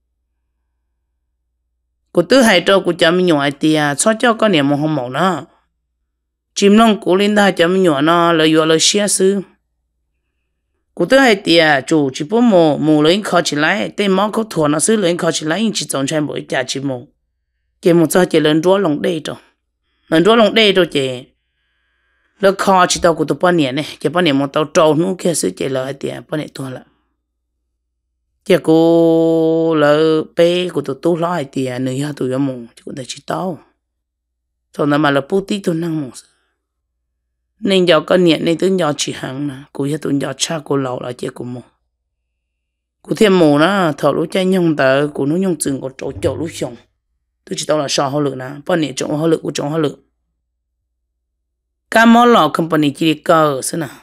cụ tứ hai trâu cụ cho mình nhồi tiền cho cho con nhà mò không mò nữa chim long cố lên ta cho mình nhỏ nó lợi dụng lợi xia sư cụ tới hai tia chủ chỉ bố mồ mồ lấy khó chỉ lấy tên món có thua nó sư lấy khó chỉ lấy chỉ trồng trên mỗi nhà chỉ mồ chỉ một giờ chỉ lên đua lòng đây rồi lên đua lòng đây rồi chỉ lỡ khó chỉ tao cụ tụi bao nhiêu này chỉ bao nhiêu một tao trâu nó kia sư chỉ lợi tia bao nhiêu thua lại chỉ cụ lỡ bé cụ tụi tu lo hai tia nữa ha tụi mồ chỉ cụ chỉ tao thôi nó mà là bút tí tụi năng mồ nên giờ con nhện nên tôi giờ chỉ hàng nè cụ cho tôi giờ cha cô lầu là chị của mù cụ thêm mù nó thở lúa chai nhung tờ cụ nó nhung chừng có chỗ chỗ lúa xong tôi chỉ tao là sao họ lượng nè bao nhiêu chỗ họ lượng của chỗ họ lượng cái món lò company chỉ cơ xí nè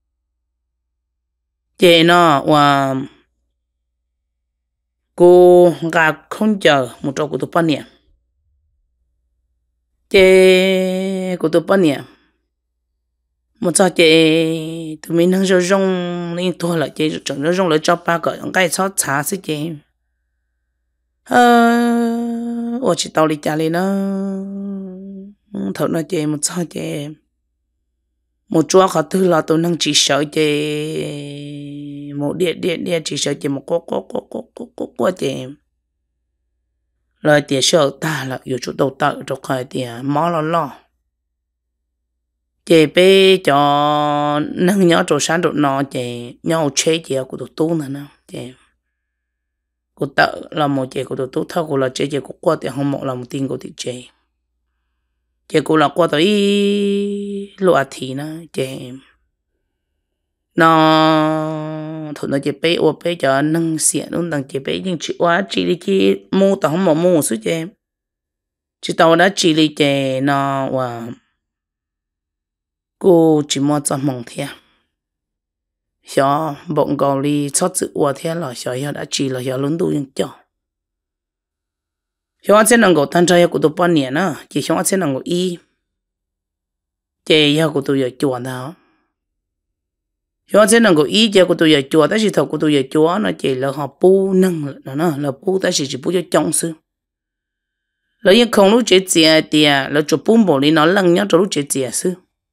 chị nó và cô gà không chờ một chỗ của tôi bao nhiêu chị của tôi bao nhiêu một giờ chị tụi mình đang rong rong lên thôi là chị chọn rong rong lại cho ba cái cái sót xả xí chị ờ ở chị tao đi trả lên nó thật nó chị một giờ chị một chúa họ thứ là tôi đang chỉ sợ chị một điện điện điện chỉ sợ chị một cô cô cô cô cô cô cô chị lời tiền sợ ta làอยู่chỗ đầu tự rồi khỏi tiền mó lo lo chị bé cho nâng nhỏ chỗ sáng độ nọ chị nhau chế chị của tụi tú nữa nè chị của tự là một chị của tụi tú thâu của là chị chị của qua thì không một là một tin của chị chị chị của là qua tới lụa thì nó chị nó thôi nó chị bé ô bé cho nâng xịn luôn đằng chị bé nhưng chị quá chị đi chị mua tao không một mua một số chị chị tao đã chị đi chị nó và cô chỉ mua cho mong thế xó bụng gò li chót chữ ua thế là xó xó đã chỉ là xó lớn đủ những chỗ xó trên năng gỗ tan trai của tôi bao nhiêu nữa chỉ xó trên năng gỗ y chế ya của tôi giờ chùa nào xó trên năng gỗ y chế của tôi giờ chùa tại chỉ thầu của tôi giờ chùa nó chỉ là họ pu năng là nó là pu tại chỉ chỉ pu cho trong sư là những không lúc chế chế tiền là chụp bún bò đi nó lăng nhá cho lúc chế chế sư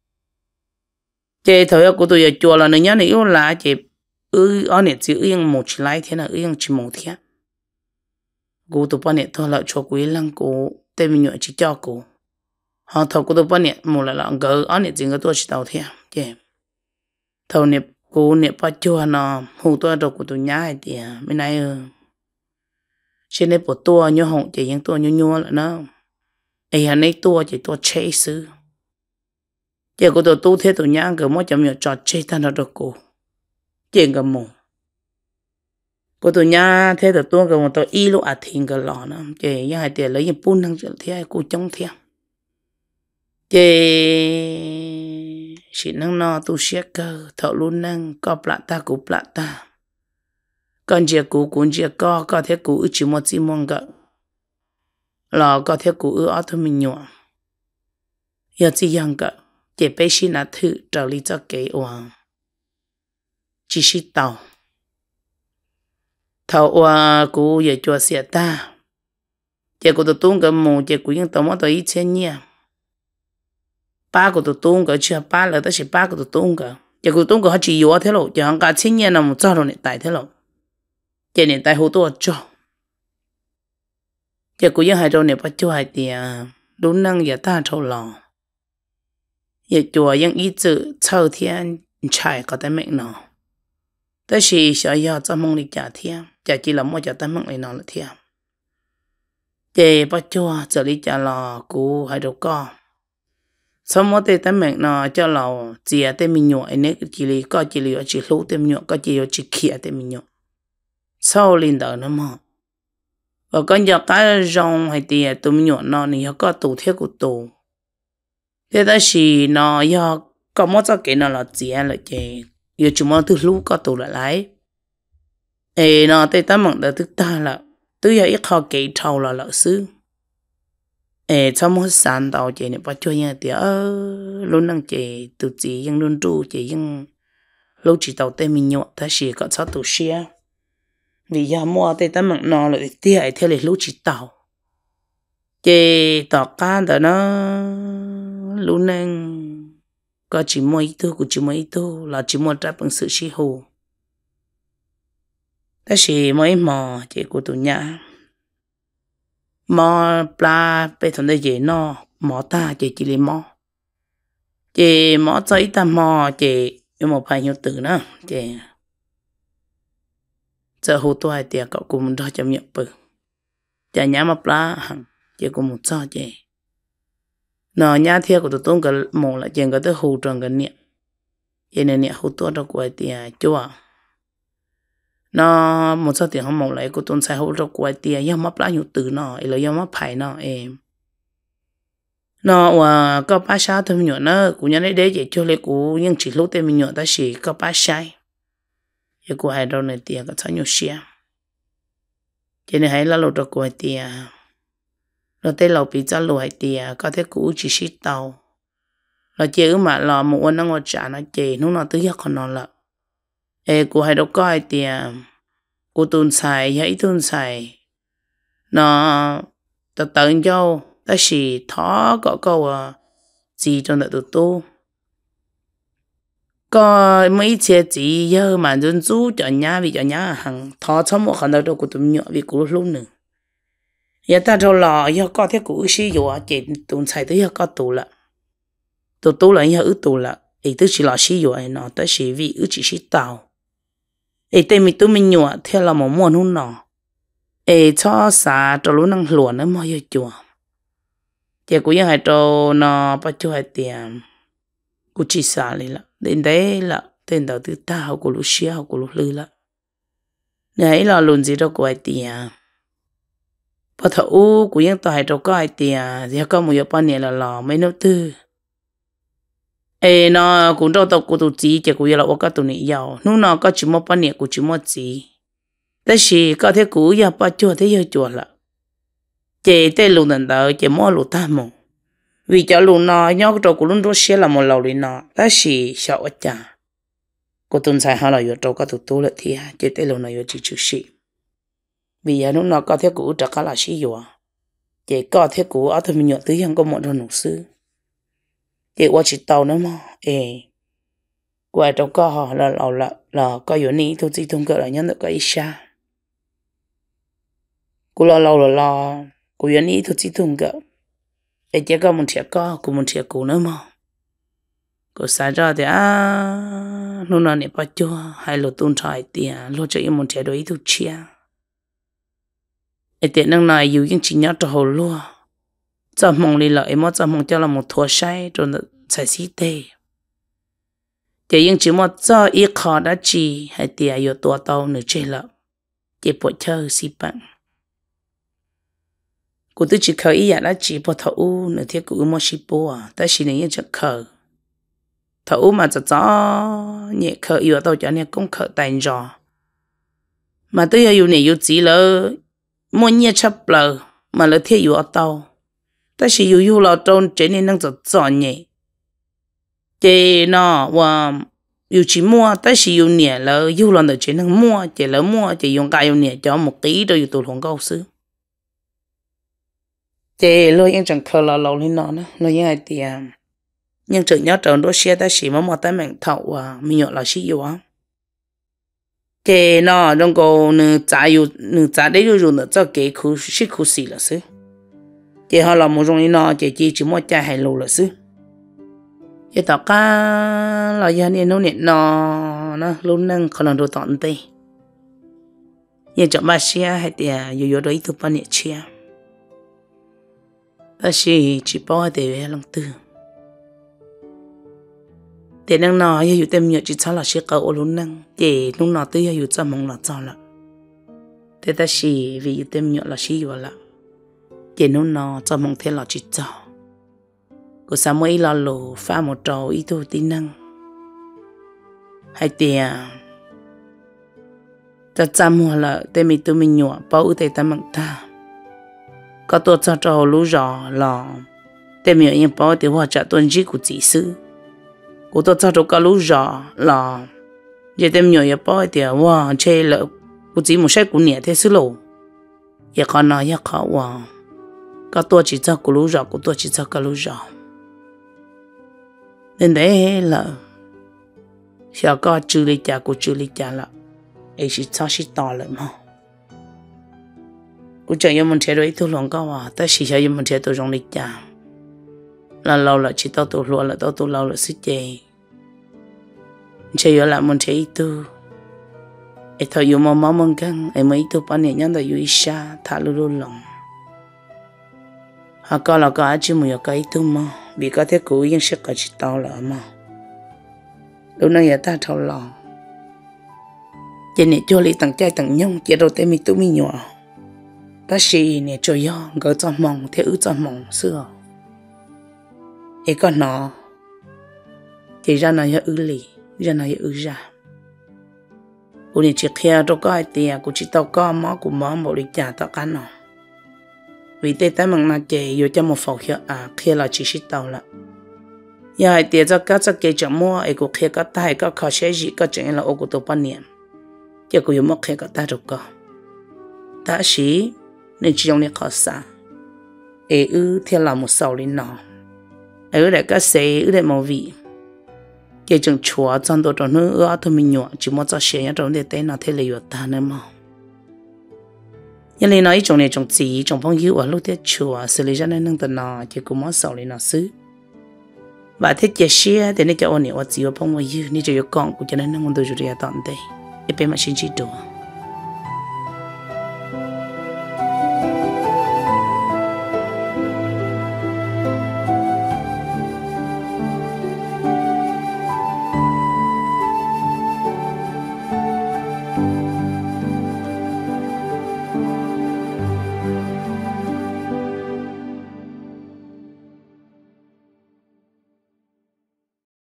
chế thời của tôi giờ chùa là người nhá này yêu là chế ư ở này chỉ yên một chỉ lái thế nào yên chỉ một thế cô tôi bán này thôi là cho quý lăng cô tên mình nhựa chỉ cho cô họ thầu của tôi bán này một là là gỡ ở này chỉ có tôi chỉ tàu thế chế thầu này cô này bắt chùa nó hù tôi đâu của tôi nhá hay tiền bên này trên đây bộ tua nhớ hồng chỉ những tua nhớ nhớ là nó ấy hắn ấy tua chỉ tua chế sư chỉ có tôi tu thế tôi nhá cái mỗi chấm nhớ trò chế ta nó được cô chỉ cái mồm có tôi nhá thế tôi tua cái một tôi y lúc à thiên cái lò nó chỉ những hai tiền lấy những bún năng trở thế cô chống thế chỉ chỉ năng nó tu siết cơ thợ luôn năng có plata ta cũng plata ta con chia cũ cũng chia co có thể cũ chỉ một chỉ mong gỡ là có thể cũ ở thôi mình nhỏ giờ chỉ yang gỡ chỉ bé xin là thử trở lý cho cái oang chỉ xin tàu thầu oang cũ giờ cho xe ta chỉ có tụi tung cái mù chỉ cũ những tàu mất tàu ít钱nhỉ ba của tụi tung cái chưa ba là tới chỉ ba của tụi tung cái chỉ của tung cái họ chỉ yếu thế rồi chỉ hàng cả千nhỉ nào một cho rồi này tại thế rồi chỉ nên tại hồ tôi cho chỉ cũng những hai trâu này bắt cho hai tiền đúng năng giờ ta trâu lò giờ chùa những ý chữ châu thiên chạy có tay mệnh nóแต่是小要做梦里假天假只了么假在梦里闹了天这不做这里假了古还都高什么的在梦呢叫老姐的民谣那个这里搞这里有只路的民谣搞这有只开的民谣sau linh đạo nữa mà và con giờ cái rong hay tiệt tụi mình nhọn nó này có tủ thiết của tủ thế đó là nó giờ có một cái nó là gì là gì giờ chúng nó từ lúc có tủ lại lại ê nó tới tao mong là tức ta là từ giờ ít họ kỹ trâu là lỡ xứ ê sau một sản tàu chị này bắt cho nhà tiệt luôn năng chị tụi chịยังluôn trụ chịยังlúc chỉ tàu tên mình nhọn ta chỉ có sáu tủ xe vì giờ mua tay ta mặc nó lại tiếc theo lịch lúc chỉ tàu chị tọt can đó nó lúc nên có chỉ mua ít thôi cũng chỉ mua ít thôi là chỉ mua trả bằng sự sĩ hồ ta chỉ mấy mò chị của tụi nhà mò pla bây giờ đây chị nó mò ta chị chỉ lấy mò chị mò cho ít ta mò chị有một vài nhiều từ nữa chị giờ hồ tôi tiệt cậu cùng đó chấm nhận bự chả nhá mà plá hằng chỉ cùng một sao chị nó nhá theo của tôi tôn cái một là chuyện cái tới hồ tròn cái niệm vậy nên niệm hồ tôi đâu quay tiệt chúa nó một sao tiền không một lại của tôn sai hồ đâu quay tiệt nhưng mà plá nhiều từ nó là nhưng mà phải nó em nó và có ba sao thôi mình nhớ nó cũng nhớ đấy để cho lấy của nhưng chỉ lúc tên mình nhớ ta chỉ có ba sai giờ cô hai đâu này tiền có sao nhiều xe cho nên hãy là lột được của tiền rồi tới lầu bị cho lùi tiền có thể cũ chỉ xí tàu là chơi mà là một con nó ngồi trả nó chơi nó nó tới giờ còn nó là ê cô hai đâu có ai tiền cô tuần xài hay tuần xài nó tự tự nhau ta chỉ thó có câu gì trong đời tụi tôi có mấy chiếc gì giờ mà dân chú cho nhà vì cho nhà hàng thọ trong một khả năng đâu của tụi nhỏ vì cũ luôn nữa giờ ta cho lò giờ có thế cũ xí dụ chị tụi xài tới giờ có tụ là tụi tụ là giờ ứ tụ là ý tức chỉ là xí dụ ấy nó tới chỉ vì ứ chỉ xí tàu ý tên mình tụi mình nhỏ theo là một món hôn nọ ý cho xả cho lúc năng luồn nó mà giờ chùa chị cũngยังให้โตnó bắt cho hai tiền cũng chỉ xả lên là đến đấy là tên đầu tư ta học của lúc xưa học của lúc lư là đấy là luôn gì đâu của hai tiền bắt đầu u cũngยังต่อให้เราก็hai tiền thì có một giờ bao nhiêu là lò mấy nấu tư ê nó cũng đâu tao cũng tụi chị chỉ cũng là ô cái tụi này giàu lúc nào có chỉ một bao nhiêu cũng chỉ một chịแต่สิก็เทกูอย่าปะจัวเทยจัวละเจเตลุนันเตอเจมอลุตามงวิจาลุนายอกตอกุลุนโรเชียละมอลาลินาแต่สิชาวจากูตุนใส่หาเราอยู่ตอก็ตุตุละทีเจเตลุนายจิจุสิวิญญาณนก็เทกูตะกะละสิอยู่เจก็เทกูเอาทมิญตื้อยังก็หมดหนุซื้อเจว่าจิตเตานะมอเอกว่าตอก็ละเราละละก็อยู่นี่ทุกที่ทุกเกิดยันตะก็อิชากูรอเรารอกูยันนี้ทุกที่ทุ่งก็ไอ้เจ้าก็มันเทียก็กูมันเทียกูนะมั้งกูสายจะเดี๋ยวนู่นนี่ปัจจุบันให้เราตุ้นชายเตียเราจะยังมันเทียโดยทุกเชียไอ้เตียนั่งนายอยู่ยังชิญญาตัวหัวลัวจะมองเลยละไอ้มอจะมองเจ้าละมุทัวใช้จนใส่สีเตยเดี๋ยวยังชิมอจะอีกขาดจีให้เตียอยู่ตัวเตาหนึ่งเจละเจ็บปวดเชื่อสิปังกูตัวจีเขาอีอยากได้จีพอเท่าอู้เนื้อเทียกูมั่วชิปัวแต่สิ่งนี้จะเขาเท่าอู้มาจะจ้าเนี่ยเขาอยู่ตัวจะเนี่ยก้งเขาแต่งจอมาตัวอยู่เนี่ยอยู่จีเลยมั่วเนี่ยชับเลยมาเลยเทียอยู่ตัวแต่สิ่งอยู่อยู่เราตรงเจนี่นั่งจะจ้าเนี่ยเจน่ะว่าอยู่จีมั่วแต่สิ่งอยู่เนี่ยแล้วอยู่เราเดินเจนั่งมั่วเจแล้วมั่วเจยงกายอยู่เนี่ยจะหมกตีตัวอยู่ตัวหลงเก้าซื้อเจloยังจังเคยเราเราเลยนอนนะเรายังไงเตียมยังจุดยอดจนด้วยเสียแต่สีมันหมดแต่แม่งเท่าว่ามีหยดเราชี้อยู่อ่ะเจน่ะตรงกูหนึ่งจ่ายอยู่หนึ่งจ่ายได้อยู่อยู่เนี่ยจะเกี่ยคู่สิคู่สี่ละสิเจฮะเราไม่รงนี้น่ะเจจีจีมั่วใจให้รู้ละสิเจต่อกันเรายังเนี่ยนู้นเนี่ยน่ะนะลุ้นนั่งคนละดูตอนเตยยังจะมาเสียให้เตียอยู่อยู่โดยทุกปันเนี่ยเชียแต่สิchỉ bảo để về lòng tư để năng nọอยู่เต็มอยู่chỉ cho là sẽ cầu luôn năng để lúc nào tưอยู่cho mong là cho là để taสิvìอยู่เต็มอยู่là sẽอยู่là để lúc nào cho mong thế là chỉ cho cô sao mới là lù pha một trầu ý tu tin năng hay tiền ta chăm mua là để mình tu mình nhọ bảo để ta mang ta có tôi cho trâu lú rò lò để miệng yên bảo để hoa trả tuần chỉ của chỉ sư của tôi cho trâu cá lú rò lò để để miệng yên bảo để hoa chơi lợ của chỉ một sai của nhẹ thế sư lộ giờ con nói giờ khó hoa có tôi chỉ cho của lú rò của tôi chỉ cho cá lú rò nên đấy là giờ có chữ lý trả của chữ lý trả là ấy chỉ cho chỉ to lại màกูจะยังมันเทียด้วยตัวหลงก็ว่าแต่สิจะยังมันเทียตัวจงลิจาแล้วเราละจิตตัวหลวงละตัวตัวเราละสิเจเชื่อละมันเทียตัวไอ้ทาอยู่มามามันกันไอ้ไม่ตัวปนเนี่ยยังแต่อยู่อิชาทาลุลุหลงหากเราก็อาจจะไม่อยากไอ้ตัวมาบีก็เทกูยังเชื่อกับจิตตัวละมาลูกนั่งอย่าตาเท่าหลงเจเนี่ยโจลีตั้งใจตั้งยงเจเราเต็มมีตัวมีหนัวta chỉ nè cho yo gỡ cho mong theo ước cho mong xưa ấy con nó thì ra này ư lì ra này ư ra cô nè chỉ kia cho cái tiền cô chỉ tao có mỏ của mỏ một lịch trả tao cá nó vì thế ta mang na chơi vô cho một phòng kia à kia là chỉ chỉ tao là giờ hai tiền cho các cho cái chậm mua ấy cô kia các tay các khó sẽ gì các chuyện là ô cô tao bán niệm giờ cô dùng một kia các tay được có ta chỉ nên chỉ dùng để khó xa ấy ư theo là một sầu lên nó ấy để các xe ư để màu vị cái chừng chúa trong tổ trong nước ư thôi mình nhọ chỉ muốn cho xe nhá trong để tên nó theo lời ta nữa mà nhưng lời nói trong này trong chỉ trong phong hiếu ở lúc thế chúa xử lý cho nên nâng tận nó chỉ cũng muốn sầu lên nó xứ và thế cái xe để nên cho anh nhớ chỉ ở phong hiếu nên chỉ có con của cho nên nâng tôi chủ đề tận đây để bên mà xin chỉ đồ